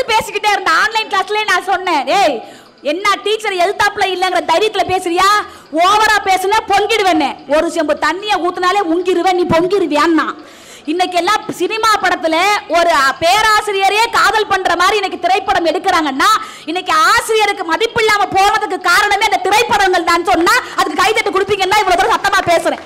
பேசிக்கிட்டே இருந்த ஆன்லைன் கிளாஸ்லயே நான் சொன்னேன், ஏய் என்ன டீச்சர் எதிர்த்தாப்புல இல்லங்கிற தைரியத்துல பேசுறியா, ஓவரா பேசுனா பொங்கிடுவேன்னு. ஒரு செம்பு தண்ணியை ஊத்துனாலே முங்கிடுவேன், நீ பொங்கிடுவியான்னா. இன்னைக்கு எல்லாம் சினிமா படத்துல ஒரு பேராசிரியரே காதல் பண்ற மாதிரி இன்னைக்கு திரைப்படம் எடுக்கிறாங்கன்னா இன்னைக்கு ஆசிரியருக்கு மதிப்பு இல்லாம போனதுக்கு காரணமே அந்த திரைப்படங்கள் தான் சொன்னா அதுக்கு கைதட்டு கொடுப்பீங்கன்னா இவ்வளவு தூரம் சத்தமா பேசுறேன்.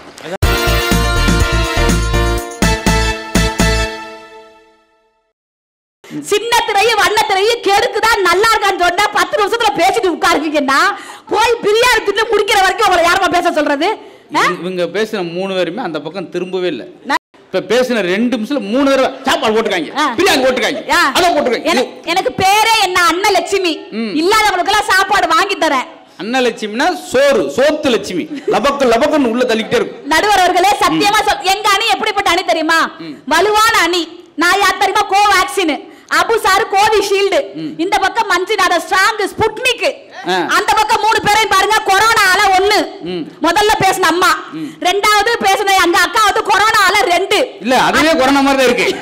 சின்ன திரையும் வண்ண திரையும் கெடுக்குதான் நல்லா இருக்கான்னு சொன்னா 10 நிமிஷத்துல பேசிட்டு உட்காருவீங்கன்னா போய் பிரியாணி தின்னு முடிக்கிற வரைக்கும் உங்களை யாருமா பேச சொல்றது? இவங்க பேசின 3 பேருமே அந்த பக்கம் திரும்பவே இல்லை. இப்ப பேசின 2 நிமிஷத்துல 3 தடவை சாப்பாடு போட்டுக்காங்க, பிரியாணி போட்டுக்காங்க, அத போட்டுக்காங்க. எனக்கு பேரே என்ன அன்னலட்சுமி, இல்லாதவங்களுக்கு எல்லாம் சாப்பாடு வாங்கி தரேன். அன்னலட்சுமினா சோறு, சோத்து லட்சுமி, லபக்கு லபக்குன்னு உள்ள தள்ளிக்கிட்டே இருக்கும். நடுவர் அவர்களே சத்தியமா எங்க அணி எப்படிப்பட்ட அணி தெரியுமா? வலுவான அணி. நான் யார் தெரியுமா? கோவேக்சின், அபு சார் கோவிஷீல்டு, இந்த பக்கம் மஞ்சுநாத ஸ்ட்ராங் ஸ்புட்னிக், அந்த பக்கம் 3 பேரையும் பாருங்க. கொரோனால 1 முதல்ல பேசின அம்மா, ரெண்டாவது பேசின அங்க அக்காவது கொரோனால 2 இல்ல அதுவே கொரோனா மாதிரி தான் இருக்கு.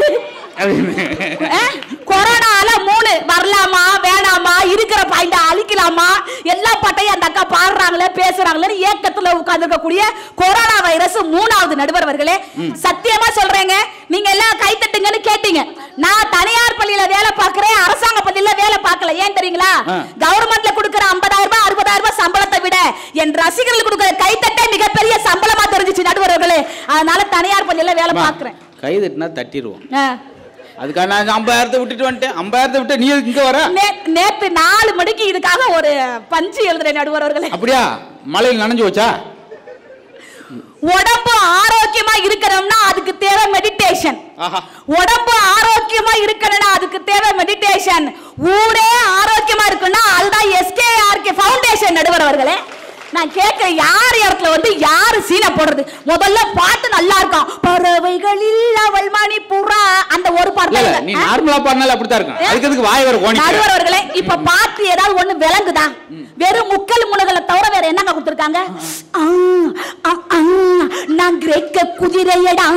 கொரோனால 3 வரலாமா வேணாமா, இருக்கிற பாயிண்ட அழிக்கலாமா, எல்லா பட்டையும் அந்த அக்கா பாடுறாங்களே பேசுறாங்களே ஏக்கத்துல உட்கார்ந்துருக்கக்கூடிய கொரோனா வைரஸ் 3வது நடுவர் அவர்களே. சத்தியமா சொல்றேங்க, நீங்க எல்லாம் கை தட்டுங்கன்னு கேட்டீங்க. நான் தனியார் பள்ளியில வேலை பார்க்கிறேன், அரசாங்க பள்ளியில வேலை பார்க்கல. ஏன் தெரியுங்களா? கவர்மெண்ட்ல கொடுக்கிற 50,000 ரூபாய் 60,000 ரூபாய் சம்பளத்தை விட என் ரசிகர்கள் கொடுக்கிற கைத்தட்டே மிகப்பெரிய சம்பளமா தெரிஞ்சிச்சு நடுவர் அவர்களே. அதனால தனியார் பள்ளியில வேலை பார்க்கிறேன். கை தட்டினா தட்டிடுவோம். அதுக்காக நான் 50,000 விட்டுட்டு வந்துட்டேன். 50,000 விட்டு நீ இங்க வர. நேத்து 4 மணிக்கு இதுக்காக ஒரு பஞ்சு எழுதுறேன் நடுவர் அவர்களே. அப்படியா? மழையில் நனைஞ்சு வச்சா? உடம்பு ஆரோக்கியமா இருக்கணும்னா அதுக்கு தேவை மெடிடேஷன். உடம்பு ஆரோக்கியமா இருக்கணும்னா அதுக்கு தேவை மெடிடேஷன். ஊரே ஆரோக்கியமா இருக்குன்னா அதுதான் SKRK ஃபவுண்டேஷன் நடுவர் அவர்களே. நான் கேட்க யார் இடத்துல வந்து யாரு சீனை போடுறது? முதல்ல பாட்டு நல்லா இருக்கும். பறவைகளில் அவள் மணி புறா, அந்த ஒரு பாட்டு நீ நார்மலா பாடினால அப்படிதான் இருக்கும். அதுக்கு எதுக்கு வாய் வர கோணி? நடுவர் அவர்களே, இப்ப பாட்டு ஏதாவது ஒண்ணு விளங்குதா? வெறும் முக்கல் முனகளை தவிர வேற என்னங்க கொடுத்திருக்காங்க? நான் கிரேக்க குதிரையடா,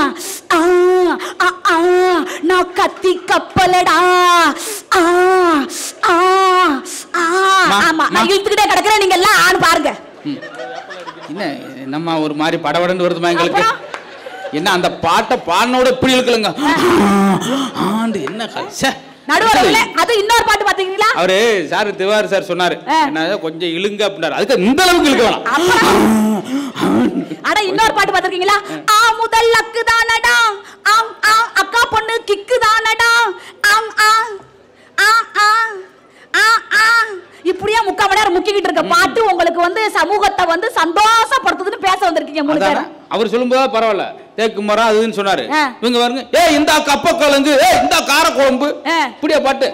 நான் கத்தி கப்பலடா. ஆமா, நான் இழுத்துக்கிட்டே கிடக்குறேன், நீங்க எல்லாம் ஆண் பாருங்க. என்ன நம்ம ஒரு மாதிரி படபடன்னு வருதுமா எங்களுக்கு? என்ன அந்த பாட்டை பாடினோட இப்படி இழுக்கலங்க என்ன நடுவர்களே. அது இன்னொரு பாட்டு பாத்தீங்களா? அவரு சார் திவாரி சார் சொன்னாரு என்ன கொஞ்சம் இழுங்க அப்படின்னாரு. அதுக்கு இந்த அளவுக்கு இழுக்க வேணாம். அட இன்னொரு பாட்டு பாத்திருக்கீங்களா? முதல் அக்கு தானடா, அக்கா பொண்ணு கிக்கு தானடா, இப்படியே 3/4 மணி நேரம் முக்கிக்கிட்டு இருக்க பாட்டு உங்களுக்கு வந்து சமூகத்தை வந்து சந்தோஷப்படுத்துதுன்னு பேச வந்திருக்கீங்க 3 பேரும். அவர் சொல்லும்போது பரவாயில்ல, தேக்கு மரம் அதுன்னு சொன்னாரு. இவங்க பாருங்க, இந்த கப்ப குழம்பு, இந்த கார குழம்பு, இப்படியா பாட்டு?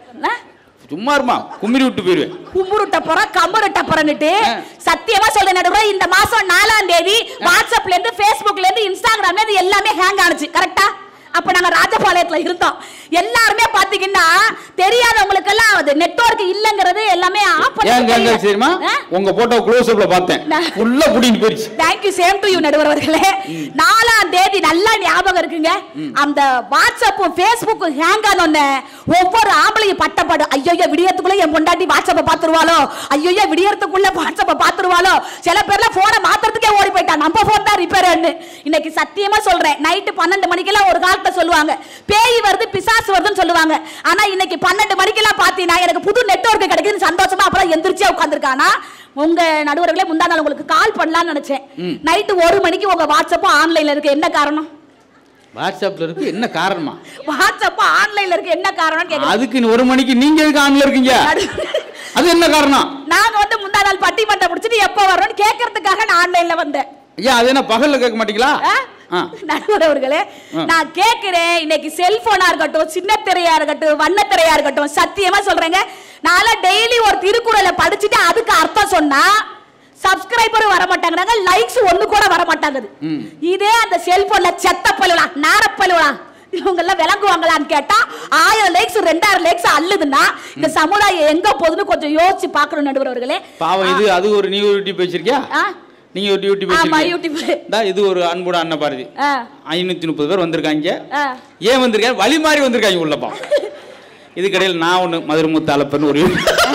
சும்மா இருமா, கும்மிரி விட்டு போயிருவேன். கும்புருட்ட போற கம்பருட்ட போறன்னுட்டு சத்தியமா சொல்றேன் நடுவர், இந்த மாசம் 4ஆம் தேதி வாட்ஸ்அப்ல இருந்து ஃபேஸ்புக்ல இருந்து இன்ஸ்டாகிராம்ல இருந்து எல்லாமே ஹேங் ஆனிச்சு. கரெக்டா? அப்ப நாங்க ராஜபாளையத்துல இருந்தோம். எல்லாருமே பாத்தீங்கன்னா தெரியாதவங்களுக்கு எல்லாம் அது நெட்வொர்க் இல்லங்கிறது எல்லாமே ஆஃப் பண்ணி தெரியுமா? உங்க போட்டோ க்ளோஸ் அப்ல பார்த்தேன், ஃபுல்லா புடிங்க போயிடுச்சு. Thank you, same to you நடுவர் அவர்களே. 4ஆம் தேதி நல்லா ஞாபகம் இருக்குங்க. அந்த வாட்ஸ்அப் ஃபேஸ்புக் ஹேங் ஆனோனே ஒவ்வொரு ஆம்பளையும் பட்டப்படு, ஐயோ விடியறதுக்குள்ள என் பொண்டாட்டி வாட்ஸ்அப்பை பாத்துருவாளோ, ஐயோ விடியறதுக்குள்ள வாட்ஸ்அப்பை பாத்துருவாளோ. சில பேர்ல போனை மாத்துறதுக்கே ஓடி போயிட்டா, நம்ம போன் தான் ரிப்பேர்னு. இன்னைக்கு சத்தியமா சொல்றேன், நைட்டு 12 மணிக்கெல்லாம் ஒரு காலத்தை சொல்லுவாங்க பேய் வருது பிசாசு வருதுன்னு சொல்லுவாங்க. ஆனா இன்னைக்கு 12 மணிக்கெல்லாம் பாத்தீங்கன்னா எனக்கு புது நெட்வொர்க் கிடைக்குதுன்னு சந்தோஷமா அப்பதான் எந்திரிச்சே உட்கார்ந்துருக்கானா. உங்க நடுவர்களே முந்தா நாள் உங்களுக்கு கால் பண்ணலாம்னு நினைச்சேன். நைட்டு 1 மணிக்கு உங்க வாட்ஸ்அப் ஆன்லைன்ல இருக்கு, என்ன காரணம்? வாட்ஸ்அப்ல இருக்கு என்ன காரணமா? வாட்ஸ்அப் ஆன்லைன்ல இருக்கு என்ன காரணம் கேக்குறேன். அதுக்கு 1 மணிக்கு நீங்க எதுக்கு ஆன்லைன்ல இருக்கீங்க? அது என்ன காரணம்? நாங்க வந்து முந்தா நாள் பட்டிமன்றம் முடிச்சிட்டு எப்போ வரோம்னு கேக்குறதுக்காக நான் ஆன்லைன்ல வந்தேன். ஐயா அது என்ன பகல்ல கேட்க மாட்டீங்களா? நடுவர் அவர்களே, நான் கேட்கிறேன், இன்னைக்கு செல்போனா இருக்கட்டும், சின்ன திரையா இருக்கட்டும், வண்ண திரையா இருக்கட்டும், சத்தியமா சொல்றேங்க, நான் டெய்லி ஒரு திருக்குறளை படிச்சுட்டு அதுக்கு அர்த்தம் சொன்னா சப்ஸ்கிரைபர் வர மாட்டாங்க, லைக்ஸ் ஒண்ணு கூட வர மாட்டாங்க. இதே அந்த செல்போன்ல செத்த பழுவா நாரப்பழுவா இவங்க எல்லாம் விளங்குவாங்களான்னு கேட்டா 1000 லைக்ஸ் 2000 லைக்ஸ் அள்ளுதுன்னா இந்த சமுதாயம் எங்க போகுதுன்னு கொஞ்சம் யோசிச்சு பார்க்கணும் நடுவர் அவர்களே. பாவம், இது அது ஒரு நியூ யூடியூப் வச்சிருக்கியா? நீங்க ஒரு யூடியூப் வச்சிருக்கீங்க. இது ஒரு அன்போட அண்ணன் பாரதி 530 பேர் வந்திருக்காங்க. ஏன் வந்திருக்காங்க? வழி மாறி வந்திருக்காங்க உள்ளப்பா. இதுக்கடையில் நான் ஒண்ணு மதுரமுத்து அலப்பன்னு ஒரு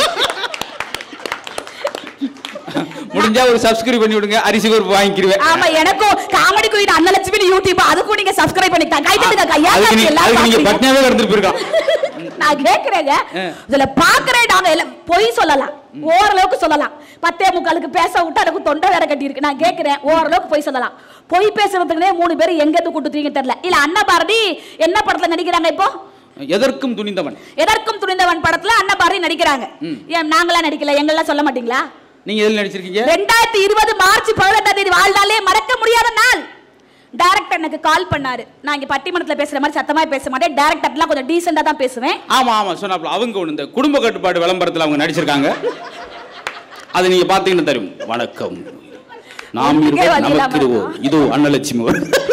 முடிஞ்சா ஒரு சப்ஸ்கிரைப் பண்ணி விடுங்க, அரிசி பருப்பு வாங்கிக்கிறேன். ஆமா, எனக்கும் காமெடி குயின் அன்னலட்சுமி யூடியூப் அதுக்கும் நீங்க சப்ஸ்கிரைப் பண்ணிட்டாங்க. கைதட்டுங்க கையா. நீங்க பட்னியாவே கடந்துட்டு போயிருக்கோம். நான் கேக்குறேங்க, இதுல பாக்குறேன் நாங்க எல்லாம் பொய் சொல்லலாம், ஓரளவுக்கு சொல்லலாம். 10:45க்கு பேச விட்டு எனக்கு தொண்டை வேற கட்டி இருக்கு. நான் கேக்குறேன், ஓரளவுக்கு பொய் சொல்லலாம். பொய் பேசுறதுக்குனே 3 பேர் எங்க இருந்து கூட்டுறீங்க தெரியல. இல்ல அன்னபாரதி என்ன படத்துல நடிக்கிறாங்க இப்போ? எதற்கும் துணிந்தவன். எதற்கும் துணிந்தவன் படத்துல அன்னபாரதி நடிக்கிறாங்க. ஏன் நாங்களா நடிக்கல? எங்கெல்லாம் சொல்ல மாட்டீங்களா? நீங்க எதுல நடிச்சிருக்கீங்க? 2020 மார்ச் 18ஆம் தேதி வாழ்நாளே மறக்க முடியாத நாள். டைரக்டர் எனக்கு கால் பண்ணாரு. நான் இங்க பட்டிமன்றத்துல பேசுற மாதிரி சத்தமா பேச மாட்டேன். டைரக்டர்லாம் கொஞ்சம் டீசெண்டா தான் பேசுவேன். ஆமா ஆமா சொன்னாப்ல. அவங்க ஒண்ணு இந்த குடும்ப கட்டுப்பாடு விளம்பரத்துல அவங்க நடிச்சிருக்காங்க. அது நீங்க பாத்தீங்கன்னா தெரியும். வணக்கம், நாம் இருவர் நமக்கு இருவோம், இதோ அன்னலட்சுமி.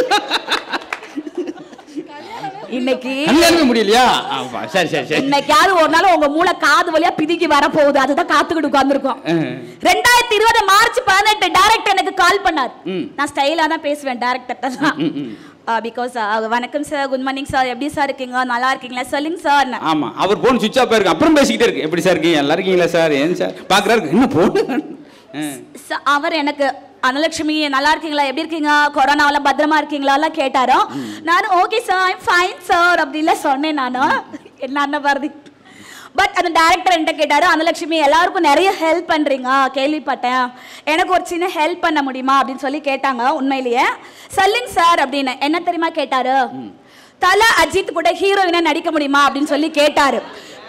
இன்னைக்கு கல்யாணமே முடியலையா? சரி சரி சரி. இன்னைக்காவது ஒரு நாள் உங்க மூளை காது வழியா பிதிக்கி வர போகுது. அதுதான் காத்துக்கிட்டு உட்கார்ந்துருக்கோம். 2020 மார்ச் 18 டைரக்டர் எனக்கு கால் பண்ணார். நான் ஸ்டைலா தான் பேசுவேன் டைரக்டர் தான். பிகாஸ் வணக்கம் சார், குட் மார்னிங் சார், எப்படி சார் இருக்கீங்க, நல்லா இருக்கீங்களா, சொல்லுங்க சார். ஆமா, அவர் போன் சுவிட்ச் ஆஃப் ஆயிருக்கு. அப்புறம் பேசிக்கிட்டே இருக்கு. எப்படி சார் இருக்கீங்க, நல்லா இருக்கீங்களா சார், ஏன் சார் பாக்குறாரு, என்ன போன். அவர் எனக்கு அனலட்சுமி நல்லா இருக்கீங்களா, எப்படி இருக்கீங்க, கொரோனாவில பத்திரமா இருக்கீங்களா எல்லாம் கேட்டாரோ. நானும் okay sir, I'm fine sir அப்படிலாம் சொன்னேன். நானும் என்ன அன்னபாரதி. பட் அந்த டைரக்டர் என்கிட்ட கேட்டாரு, அனலட்சுமி எல்லாருக்கும் நிறைய ஹெல்ப் பண்றீங்க கேள்விப்பட்டேன், எனக்கு ஒரு சின்ன ஹெல்ப் பண்ண முடியுமா அப்படின்னு சொல்லி கேட்டாங்க. உண்மையிலேயே சொல்லுங்க சார் அப்படின்னு. என்ன தெரியுமா கேட்டாரு? தல அஜித் கூட ஹீரோயினா நடிக்க முடியுமா அப்படின்னு சொல்லி கேட்டாரு.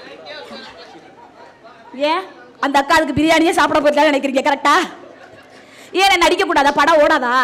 ஏன் அந்த அக்கா அதுக்கு பிரியாணியே சாப்பிட போயிட்டு நினைக்கிறீங்க? கரெக்டா? ஏன் நடிக்க கூடாதா, படம் ஓடாதா?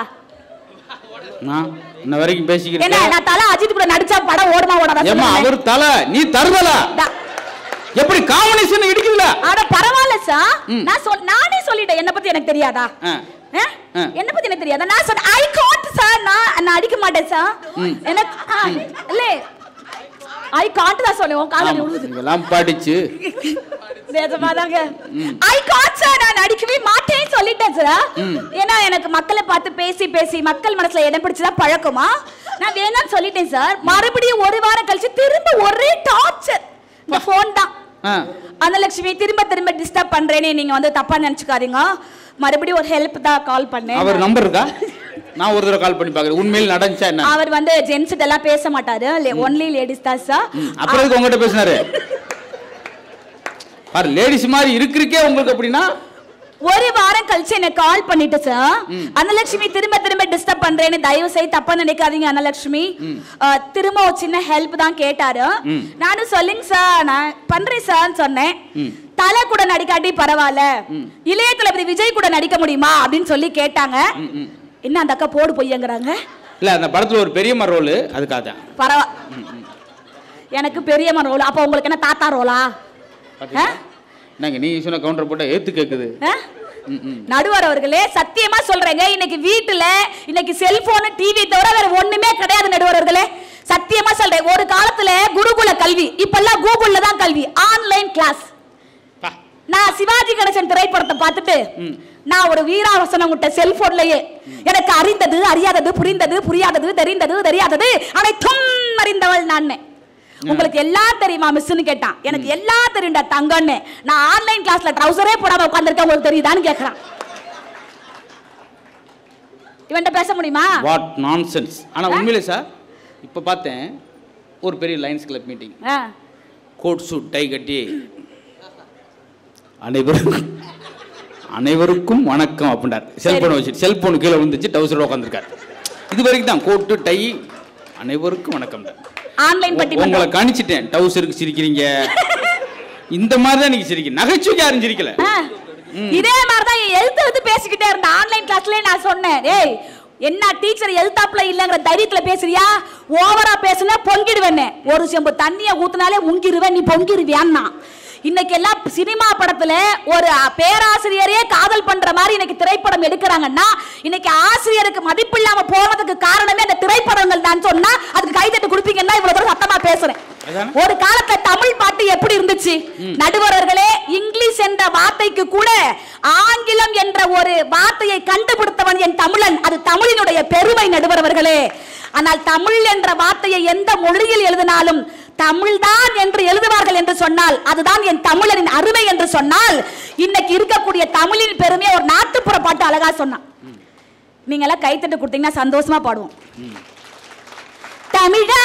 நான் வரைக்கும் பேசிக்கிறேன். என்ன நான் தல அஜித் கூட நடிச்சா படம் ஓடுமா ஓடாதா? ஏமா அவர் தல, நீ தருதல எப்படி காம்பினேஷன் இடிக்குதுல? அட பரவாயில்ல சார், நானே சொல்லிட்டேன். என்ன பத்தி எனக்கு தெரியாதா? என்ன பத்தி எனக்கு தெரியாதா? நான் சொன்னேன் ஐ காண்ட் சார், நான் அடிக்க மாட்டேன் சார். எனக்கு இல்ல ஐ காண்ட் தான் சொல்லுவோம். கால்ல விழுது இதெல்லாம் படிச்சு தேசமாதாங்க ஐ காண்ட் சார், நான் அடிக்கவே மாட்டேன்னு சொல்லிட்டேன் சார். ஏன்னா எனக்கு மக்களை பார்த்து பேசி பேசி மக்கள் மனசுல இடம் பிடிச்சதா பழக்கமா, நான் வேணான்னு சொல்லிட்டேன் சார். மறுபடியும் ஒரு வாரம் கழிச்சு திரும்ப ஒரே டார்ச்சர். இந்த போன் தான் அனலட்சுமி திரும்ப திரும்ப டிஸ்டர்ப் பண்றேனே, நீங்க வந்து தப்பா நினைச்சுக்காதீங்க. மறுபடியும் ஒரு ஹெல்ப் தான் கால் பண்ணேன். அவர் நம்பர் இருக்கா? நான் ஒரு தடவை கால் பண்ணி பாக்குறேன். உண்மையில நடந்துச்சா என்ன? அவர் வந்து ஜென்ஸ் எல்லாம் பேச மாட்டாரு, ஒன்லி லேடிஸ் தான் சார். அப்புறம் எதுக்கு உங்ககிட்ட பேசினாரு? பாரு லேடிஸ் மாதிரி இருக்குறக்கே உங்களுக்கு அப்படினா ஒரு வாரம் கழிச்சு என்ன கால் பண்ணிட்டு சார், அனலட்சுமி திரும்ப திரும்ப டிஸ்டர்ப் பண்றேன்னு தயவு செய்து தப்பா நினைக்காதீங்க அனலட்சுமி, திரும்ப ஒரு சின்ன ஹெல்ப் தான் கேட்டாரு. நானும் சொல்லுங்க சார் நான் பண்றேன் சார் சொன்னேன். தலை கூட நடிக்காட்டி பரவாயில்ல, இளைய தளபதி விஜய் கூட நடிக்க முடியுமா அப்படின்னு சொல்லி கேட்டாங்க. என்ன அந்த அக்கா போடு பொய்யங்கறாங்க? இல்ல அந்த படத்துல ஒரு பெரியம்மா ரோல், அதுக்காக தான். பரவா எனக்கு பெரியம்மா ரோல், அப்ப உங்களுக்கு என்ன தாத்தா ரோலா? நாங்க நீ சொன்ன கவுண்டர் போட்டா ஏத்து கேக்குது. நடுவர் அவர்களே சத்தியமா சொல்றேங்க, இன்னைக்கு வீட்டுல இன்னைக்கு செல்போன் டிவி தவிர வேற ஒண்ணுமே கிடையாது நடுவர் அவர்களே. சத்தியமா சொல்றேன், ஒரு காலத்துல குருகுல கல்வி, இப்பெல்லாம் கூகுள்ல தான் கல்வி, ஆன்லைன் கிளாஸ். நான் சிவாஜி கணேசன் திரைப்படத்தை பார்த்துட்டு நான் ஒரு வீராவசனம் விட்ட செல்போன்லயே எனக்கு அறிந்தது அறியாதது புரிந்தது புரியாதது தெரிந்தது தெரியாதது அனைத்தும் அறிந்தவள் நான். உங்களுக்கு எல்லாம் தெரியுமா மிஸ்ன்னு கேட்டான். எனக்கு எல்லாம் தெரியும்டா தங்கன்னு. நான் ஆன்லைன் கிளாஸ்ல ட்ரவுசரே போடாம உட்கார்ந்திருக்கேன், உங்களுக்கு தெரியுதான்னு கேக்குறான். இவன்ட்ட பேச முடியுமா? What nonsense. ஆனா உண்மையிலே சார் இப்ப பார்த்தேன் ஒரு பெரிய Lions club meeting, coat suit tie கட்டி அனைவருக்கும் வணக்கம் அப்படின்றார். செல்போன் வச்சுட்டு செல்போன் கீழே விழுந்துச்சு, டவுசரோட உட்காந்துருக்காரு. இது வரைக்கும் தான் கோட்டு டை அனைவருக்கும் வணக்கம். ஆன்லைன் பட்டி உங்களை கணிச்சிட்டேன், டவுசருக்கு சிரிக்கிறீங்க, இந்த மாதிரி தான் நீங்க சிரிக்கிறீங்க, நகைச்சுவைக்கு யாரும் சிரிக்கல. இதே மாதிரி தான் எழுத்து பேசிக்கிட்டே இருந்த ஆன்லைன் கிளாஸ்ல நான் சொன்னேன், ஏய் என்ன டீச்சர் எழுத்தாப்புல இல்லங்கிற தைரியத்துல பேசுறியா, ஓவரா பேசுனா பொங்கிடுவேன், ஒரு செம்பு தண்ணிய ஊத்துனாலே உங்கிருவேன், நீ பொங்கிருவியான்னா. இன்னைக்கு எல்லாம் சினிமா படத்துல ஒரு பேராசிரியரே காதல் பண்ற மாதிரி இன்னைக்கு திரைப்படம் எடுக்கிறாங்கன்னா இன்னைக்கு ஆசிரியருக்கு மதிப்பு இல்லாம போனதுக்கு காரணமே அந்த திரைப்படங்கள் தான் சொன்னா அதுக்கு கைதட்டு கொடுப்பீங்கன்னா இவ்வளவு தூரம் சத்தமா பேசுறேன். ஒரு காலத்துல தமிழ் பாட்டு எப்படி இருந்துச்சு நடுவர்களே? இங்கிலீஷ் என்ற வார்த்தைக்கு கூட ஆங்கிலம் என்ற ஒரு வார்த்தையை கண்டுபிடித்தவன் என் தமிழன், அது தமிழினுடைய பெருமை நடுவர்களே. ஆனால் தமிழ் என்ற வார்த்தையை எந்த மொழியில் எழுதினாலும் தமிழ்தான் என்று எழுதுவார்கள் என்ற சொன்னால், அதுதான் என் தமிழரின் அருமை என்று சொன்னால், இன்னைக்கு இருக்கக்கூடிய தமிழின் பெருமையை ஒரு நாட்டுப்புற பாட்டு அழகா சொன்னான். நீங்க எல்லாம் கைத்தட்டு கொடுத்தீங்கன்னா சந்தோஷமா பாடுவோம். தமிழா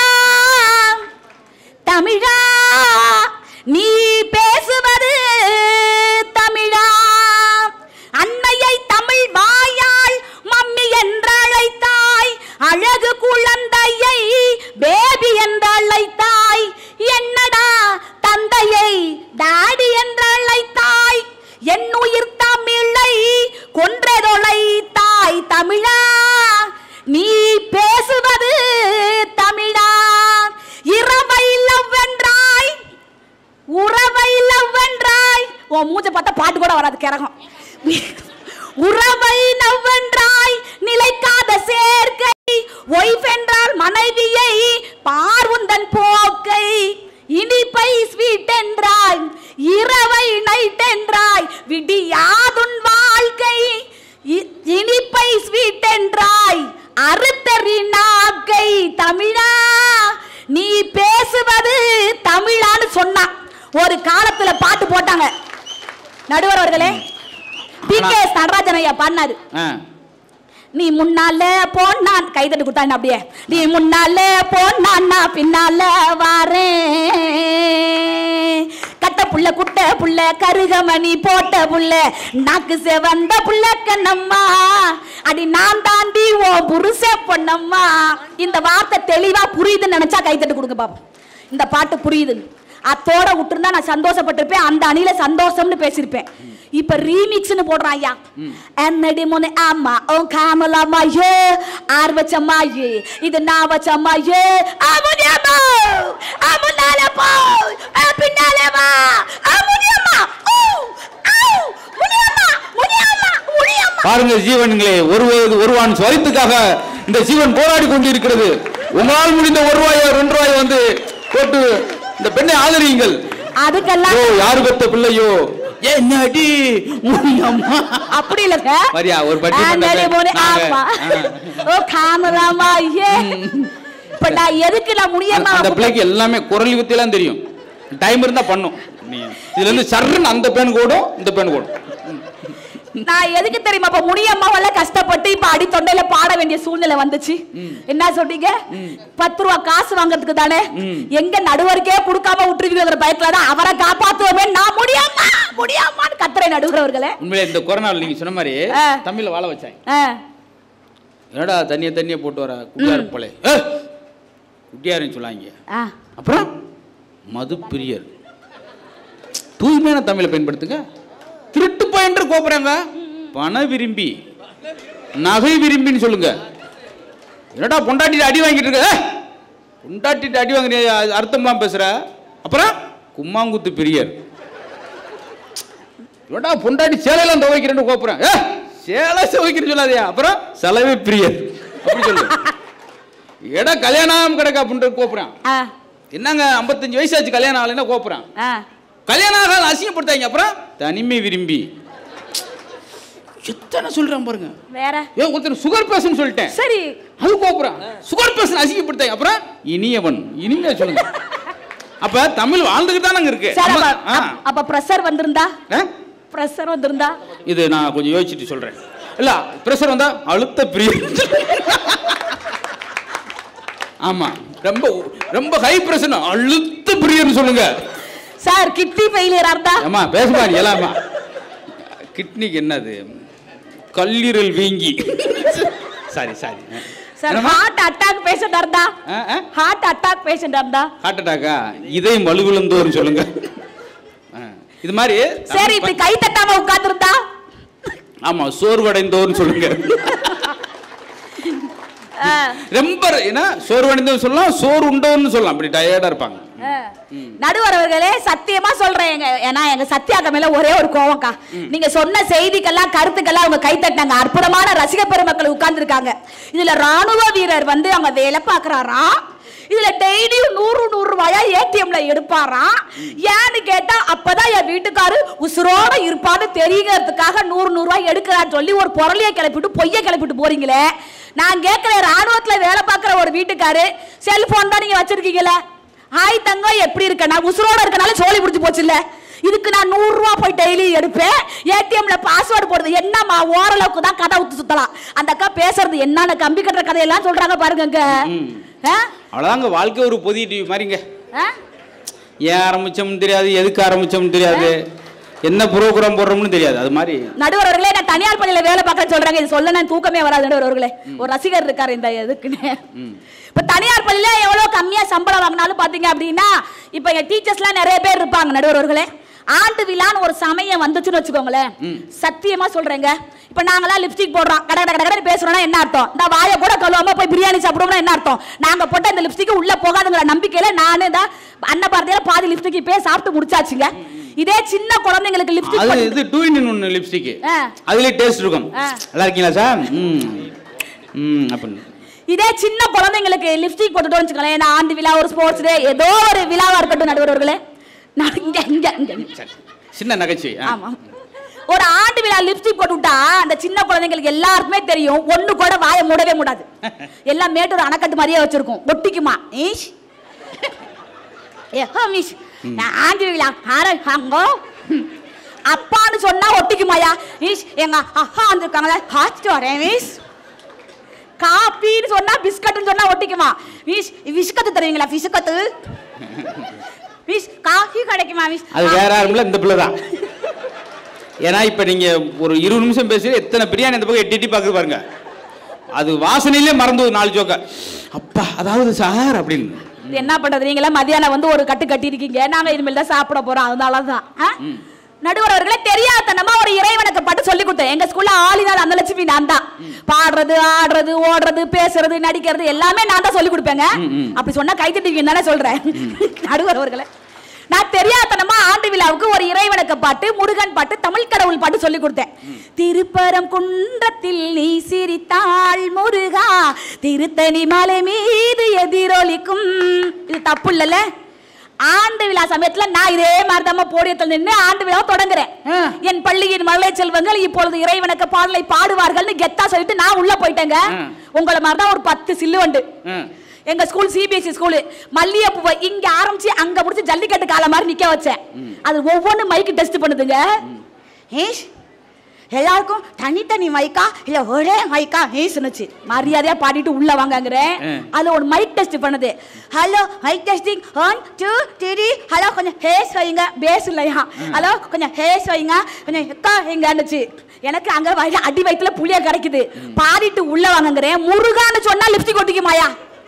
தமிழா நீ பேசுவது தமிழா, அன்னையை தமிழ் வாயால் மம்மி என்று அழைத்தாய், அழகு குழந்தையை பேபி என்று அழைத்தாய், என்னடா தந்தையை டாடி என்று அழைத்தாய், என் உயிர் தமிழை கொன்றதொலைத்தாய். தமிழா நீ பேசுவது தமிழா, இரவை லவ்வென்றாய் உறவை லவ்வென்றாய். உன் மூஞ்ச பார்த்தா பாட்டு கூட வராது கரகம். உறவை லவ்வென்றாய் நிலைக்காத சேர்க்கை, ஒய்ஃப் என்றால் மனைவியை பார்வுந்தன் போக்கை, இனிப்பை ஸ்வீட் என்றாய் இரவை நைட் என்றாய், விடியாதுன் வாழ்க்கை, இனிப்பை ஸ்வீட் என்றாய் அறுத்தறி நாக்கை. தமிழா நீ பேசுவது தமிழான்னு சொன்னா ஒரு காலத்துல பாட்டு போட்டாங்க நடுவர் அவர்களே. பி.கே.எஸ். நடராஜன் ஐயா பாடினாரு. நீ முன்னால போனான் கைதட்டு கொடுத்தாங்க அப்படியே, நீ முன்னால போனான் நான் பின்னால வாரேன், கட்ட புள்ள குட்ட புள்ள கருகமணி போட்ட புள்ள நாக்கு செவந்த புள்ள கண்ணம்மா, அடி நான் தாண்டி ஓ புருஷ பொண்ணம்மா. இந்த வார்த்தை தெளிவா புரியுதுன்னு நினைச்சா கைத்தட்டு கொடுங்க பாப்போம். இந்த பாட்டு புரியுது அத்தோட விட்டுருந்தா நான் சந்தோஷப்பட்டிருப்பேன், அந்த அணில சந்தோஷம்னு பேசியிருப்பேன். இப்ப ரீமிக்ஸ்னு போடுறான் ஐயா. என்னடி முனை ஆமா ஓ காமலாமா ஏ ஆர் வச்சம்மா ஏ இது நான் வச்சம்மா ஏ அமுனியம்மா அமுனால போ பின்னால வா அமுனியம்மா ஓ ஆ முனியம்மா முனியம்மா முனியம்மா. பாருங்க ஜீவன்களே, ஒருவான் சுவரித்துக்காக இந்த ஜீவன் போராடி கொண்டிருக்கிறது. உங்களால் முடிந்த ₹1 ₹2 வந்து போட்டு இந்த பெண்ணை ஆதரியுங்கள். அதுக்கெல்லாம் யாரு பெத்த பிள்ளையோ என்னடி முனியம்மா அப்படி இல்லங்க மரியா ஒரு பட்டி ஆமா ஓ காமராமா ஏ. இப்ப நான் எதுக்கு நான் முனியம்மா அந்த பிள்ளைக்கு எல்லாமே குரல் வித்தையெல்லாம் தெரியும், டைம் இருந்தா பண்ணும். இதுல இருந்து சர்ன்னு அந்த பெண் கூடும் இந்த பெண் கூடும். நான் எதுக்கு தெரியுமா இப்ப முனியம்மாவெல்ல கஷ்டப்பட்டு இப்ப அடி தொண்டையில பாட வேண்டிய சூழ்நிலை வந்துச்சு. என்ன சொல்றீங்க? ₹10 காசு வாங்குறதுக்கு தானே. எங்க நடுவருக்கே கொடுக்காம விட்டுருவீங்கிற பயத்துல தான் அவரை காப்பாத்துவோமே. நான் முடியாமா முடியாமான்னு கத்துற நடுவர்களே. உண்மையிலே இந்த கொரோனாவில் நீங்க சொன்ன மாதிரி தமிழ்ல வாழ வச்சாங்க. என்னடா தண்ணிய போட்டு வர குடியார் போல குட்டியாருன்னு சொல்லாங்க. அப்புறம் மது பிரியர் தூய்மையான தமிழை பயன்படுத்துங்க. திருட்டு பயின்று கோப்புறாங்க, பண விரும்பி நகை விரும்பின்னு சொல்லுங்க. என்னடா பொண்டாட்டிட்டு அடி வாங்கிட்டு இருக்க, பொண்டாட்டிட்டு அடி வாங்க அர்த்தம்லாம் பேசுற. அப்புறம் கும்மாங்குத்து பிரியர், என்னடா பொண்டாட்டி சேலையெல்லாம் துவைக்கிறேன்னு கோப்புறேன், சேலை துவைக்கிறேன்னு சொல்லாதியா. அப்புறம் செலவே பிரியர் அப்படி சொல்லு. ஏடா கல்யாணம் கிடக்க அப்படின்ட்டு கோப்புறான். என்னங்க 55 வயசாச்சு கல்யாணம் ஆகலைன்னா கோப்புறான். கல்யாணம் ஆகாத அசிங்கப்படுத்தாங்க. அப்புறம் தனிமை விரும்பி எத்தனை சொல்றேன் பாருங்க. வேற ஒருத்தர் சுகர் பேஷன் சொல்லிட்டேன், சரி அது கோப்புறான். Sugar patient அசிங்கப்படுத்தாங்க. அப்புறம் இனியவன் இனிமையா சொல்லுங்க. அப்ப தமிழ் வாழ்ந்துகிட்டு தானங்க இருக்கு. அப்ப பிரஷர் வந்திருந்தா பிரஷர் வந்திருந்தா இது நான் கொஞ்சம் யோசிச்சுட்டு சொல்றேன். இல்ல பிரஷர் வந்தா அழுத்த பிரியர். ஆமா ரொம்ப ரொம்ப ஹை பிரஷர் அழுத்த பிரியர்னு சொல்லுங்க. சார் கிட்னி ஃபெயிலியரா இருந்தா அம்மா பேசுவாடி எல்லாமா. கிட்னிக்கு என்னது கல்லீரல் வீங்கி. Sorry sorry sir heart attack பேஷண்டா இருந்தா ஹார்ட் அட்டாக் பேஷண்டா இருந்தா ஹார்ட் அட்டாக்கா இதயம் வலுவிழந்தோர்னு சொல்லுங்க. இது மாதிரி சரி இப்படி கை தட்டாம உட்கார்ந்திருந்தா ஆமா சோர்வடைந்தோர்னு சொல்லுங்க. ரொம்ப என்ன சோர்வடைந்தோர்னு சொல்லலாம், சோறு உண்டோர்னு சொல்லலாம். அப்படி டயர்டா இருப்பாங்க. நடுவர் அவர்களே சத்தியமா சொல்றேன், ஏன்னா எங்க சத்யாக்க மேல ஒரே ஒரு கோவம்க்கா. நீங்க சொன்ன செய்திக்கெல்லாம் கருத்துக்கெல்லாம் அவங்க கை தட்டினாங்க. அற்புதமான ரசிக பெருமக்கள் உட்கார்ந்து இருக்காங்க. இதுல ராணுவ வீரர் வந்து அவங்க வேலை பாக்குறாராம். இதுல டெய்லியும் 100 ரூபாயா ஏடிஎம்ல எடுப்பாராம். ஏன்னு கேட்டா அப்பதான் என் வீட்டுக்காரு உசுரோட இருப்பான்னு தெரியுங்கிறதுக்காக 100 ரூபாய் எடுக்கிறான்னு சொல்லி ஒரு பொருளைய கிளப்பிட்டு பொய்ய கிளப்பிட்டு போறீங்களே. நான் கேட்கிறேன், ராணுவத்துல வேலை பார்க்கிற ஒரு வீட்டுக்காரு செல்போன் தான் நீங்க வச்சிருக்கீங்களே, ஹாய் தங்கம் எப்படி இருக்க? நான் உசுரோட இருக்கனால சோலி பிடிச்சு போச்சு இல்ல. இதுக்கு நான் 100 ரூபாய் போய் டெய்லி எடுப்பேன். ஏடிஎம்ல பாஸ்வேர்டு போடுறது என்னமா ஓரளவுக்கு தான் கதை ஊத்து சுத்தலாம். அந்த அக்கா பேசுறது என்னன்னு கம்பி கட்டுற கதையெல்லாம் சொல்றாங்க பாருங்க. அவ்வளவுதாங்க வாழ்க்கை ஒரு பொதி டிவி மாதிரிங்க. ஏன் ஆரம்பிச்சோம்னு தெரியாது, எதுக்கு ஆரம்பிச்சோம்னு தெரியாது, என்ன புரோகிராம் போடுறோம்னு தெரியாது. அது மாதிரி நடுவர் அவர்களே நான் தனியார் பள்ளியில வேலை பார்க்க சொல்றாங்க. இது சொல்ல நான் தூக்கமே வராது நடுவர் அவர்களே. ஒரு ரசிகர் இருக்காரு இந்த எதுக்குன்னு. இப்ப தனியார் பள்ளியில எவ்வளவு கம்மியா சம்பளம் வாங்கினாலும் பாத்தீங்க அப்படின்னா இப்ப என் டீச்சர்ஸ்லாம் நிறைய பேர் இருப்பாங்க நடுவர் அவர்களே. ஆண்டு விழான்னு ஒரு சமயம் வந்துச்சுன்னு வச்சுக்கோங்களேன், சத்தியமா சொல்றேங்க. இப்ப நாங்களாம் லிப்ஸ்டிக் போடுறோம், கட கட கடை பேசுறோம்னா என்ன அர்த்தம்? இந்த வாயை கூட கழுவாம போய் பிரியாணி சாப்பிடுவோம்னா என்ன அர்த்தம்? நாங்க போட்ட இந்த லிப்ஸ்டிக் உள்ள போகாதுங்கிற நம்பிக்கையில நானே தான் அன்னபாரதியில பாதி லிப்ஸ்டிக் இப்பே சாப்பிட்டு முடிச்சாச்சுங்க. இதே சின்ன குழந்தைங்களுக்கு லிப்ஸ்டிக் அது இது 2 in 1 லிப்ஸ்டிக், அதுல டேஸ்ட் இருக்கும். நல்லா இருக்கீங்களா சார்? அப்படி இதே சின்ன குழந்தைங்களுக்கு லிப்ஸ்டிக் போட்டுட்டு வச்சுக்கோங்களேன், ஆண்டு விழா, ஒரு ஸ்போர்ட்ஸ் டே, ஏதோ ஒரு விழாவா இருக்கட்டும் நடுவர்களே, சின்ன நகைச்சுவை. ஆமா, ஒரு ஆண்டு விழா லிப்ஸ்டிக் போட்டுட்டா அந்த சின்ன குழந்தைங்களுக்கு எல்லாருக்குமே தெரியும், ஒண்ணு கூட வாயை மூடவே மூடாது. எல்லாம் மேட்டூர் அணைக்கட்டு மாதிரியே வச்சிருக்கும், ஒட்டிக்குமா. நான் ஆண்டு விழா அப்பான்னு சொன்னா ஒட்டிக்குமாயா? எங்க அஹா வந்துருக்காங்களா, காய்ச்சிட்டு வரேன் மிஸ். காப்பின்னு சொன்னா பிஸ்கட்னு சொன்னா ஒட்டிக்குமா? பிஸ்கட் தருவீங்களா? பிஸ்கட் மிஸ் காஃபி கிடைக்குமா மிஸ்? அது வேற யாரும் இல்ல, இந்த பிள்ளை தான். ஏன்னா இப்ப நீங்க ஒரு 20 நிமிஷம் பேசி எத்தனை பிரியாணி அந்த பக்கம் எட்டி பாக்குது பாருங்க. அது வாசனையிலே மறந்து 4 ஜோக்க அப்பா அதாவது சார் அப்படின்னு. என்ன பண்றது, நீங்களா மதியானம் வந்து ஒரு கட்டு கட்டி இருக்கீங்க, நாங்க இனிமேல் தான் சாப்பிட போறோம். அதனாலதான் நடுவர் அவர்களே தெரியாதனமா ஒரு இறைவனுக்கு பாட்டு சொல்லி கொடுத்தேன். எங்க ஸ்கூல்ல ஆளினால் அந்த லட்சுமி நான் தான். பாடுறது, ஆடுறது, ஓடுறது, பேசுறது, நடிக்கிறது எல்லாமே நான் தான் சொல்லி கொடுப்பேங்க. அப்படி சொன்னா கைத்தட்டிங்க தானே சொல்றேன் நடுவர் அவர்களே. நான் தெரியாதனமா ஆண்டு விழாவுக்கு ஒரு இறைவனுக்கு பாட்டு, முருகன் பாட்டு, தமிழ் கடவுள் பாட்டு சொல்லி கொடுத்தேன். திருப்பரம் குன்றத்தில் நீ சிரித்தாள் முருகா, திருத்தணி மலை மீது எதிரொலிக்கும். இது தப்பு இல்லல? ஆண்டு விழா சமயத்துல நான் இதே மாதிரிதான் போடியத்தில் நின்று ஆண்டு விழாவை தொடங்குறேன். என் பள்ளியின் மழலை செல்வங்கள் இப்பொழுது இறைவனுக்கு பாடலை பாடுவார்கள்னு கெத்தா சொல்லிட்டு நான் உள்ள போயிட்டேங்க. உங்களை மாதிரிதான் ஒரு 10 சில்லுவண்டு. எங்க ஸ்கூல் சிபிஎஸ்சி ஸ்கூலு. மல்லிகைப்பூவை இங்க ஆரம்பிச்சு அங்க முடிச்சு ஜல்லிக்கட்டு கால மாதிரி நிக்க வச்சேன். அது ஒவ்வொன்னு மைக்கு டெஸ்ட் பண்ணுதுங்க. எல்லாருக்கும் தனித்தனி மைக்கா இல்ல ஒரே மைக்கா சொன்னுச்சு. மரியாதையா பாடிட்டு உள்ள வாங்கங்கிறேன். அதுல ஒரு மைக் டெஸ்ட் பண்ணுது. Hello mike testing 1 2 3. ஹலோ கொஞ்சம் ஹேஸ் வைங்க, பேஸ் இல்லையா. ஹலோ கொஞ்சம் ஹேஸ் வைங்க, கொஞ்சம் எக்கா எங்கன்னுச்சு. எனக்கு அங்க அடி வயிற்றுல புளிய கிடைக்குது. பாடிட்டு உள்ள வாங்கங்கிறேன். முருகான்னு சொன்னா லிப்ஸ்டிக் ஒட்டிக்குமாயா?